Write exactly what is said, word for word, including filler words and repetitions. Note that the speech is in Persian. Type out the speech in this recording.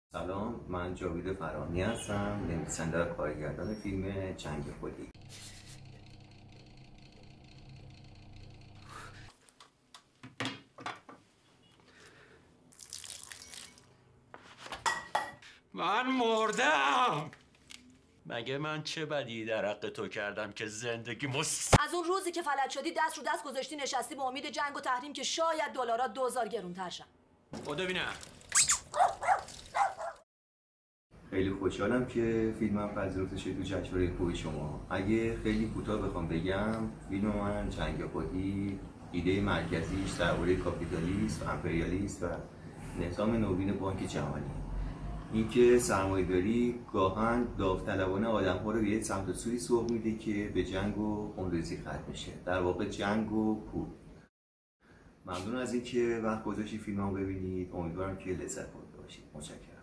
سلام، من جاوید فرahani هستم، نویسنده و کارگردان فیلم جنگ خودی. من مردم. مگه من چه بدی در حق تو کردم که زندگی مس از اون روزی که فلج شدی دست رو دست گذاشتی نشستی به امید جنگ و تحریم که شاید دلارا دوزار گرونتر شن. خدا ببینم. خیلی خوشحالم که فیلمم پذیرفته شد تو جشنواره خوب شما. اگه خیلی کوتاه بخوام بگم، فیلم من جنگ خودی ایده مرکزیش درباره کاپیتالیسم و امپریالیسم و نظام نوین بانک جهانی. اینکه سرمایه‌داری گاهن داوطلبانه آدم‌ها رو به یه سمت و سوی سوق میده که به جنگ و خونریزی ختم میشه. در واقع جنگ و پول. ممنون از اینکه وقت گذاشتید فیلممو ببینید. امیدوارم که لذت برده باشید. متشکرم.